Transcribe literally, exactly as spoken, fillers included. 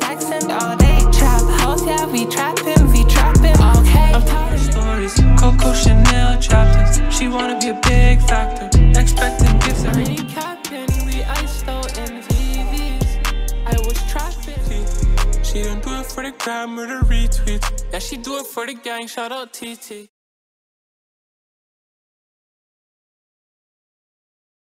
texting all day. Trap house, yeah, we trapping, we trapping, okay. I'm tired of stories, Coco Chanel chapters. She wanna be a big factor, expecting gifts and recapping. We iced out in T Vs, I was trapping. She don't do it for the gram or the retweets. Yeah, she do it for the gang, shout out T T.